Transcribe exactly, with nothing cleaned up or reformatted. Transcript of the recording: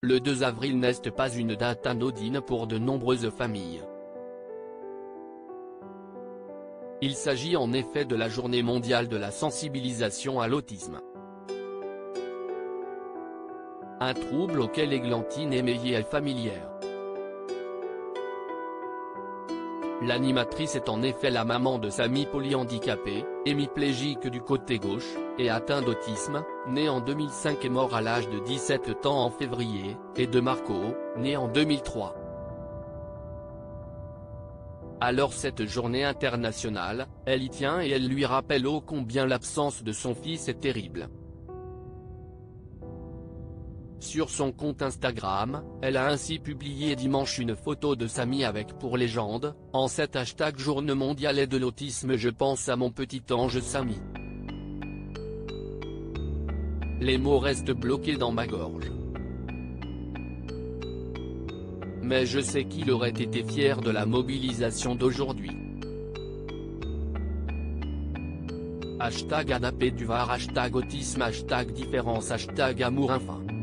le deux avril n'est pas une date anodine pour de nombreuses familles. Il s'agit en effet de la journée mondiale de la sensibilisation à l'autisme. Un trouble auquel Églantine Émeillé est familière. L'animatrice est en effet la maman de Samy polyhandicapé, hémiplégique du côté gauche, et atteint d'autisme, né en deux mille cinq et mort à l'âge de dix-sept ans en février, et de Marco, né en deux mille trois. Alors cette journée internationale, elle y tient et elle lui rappelle ô combien l'absence de son fils est terrible. Sur son compte Instagram, elle a ainsi publié dimanche une photo de Samy avec pour légende, en cet hashtag Journée mondiale de l'autisme je pense à mon petit ange Samy. Les mots restent bloqués dans ma gorge. Mais je sais qu'il aurait été fier de la mobilisation d'aujourd'hui. Hashtag Adapé du Var, hashtag autisme, hashtag différence, hashtag amour infin.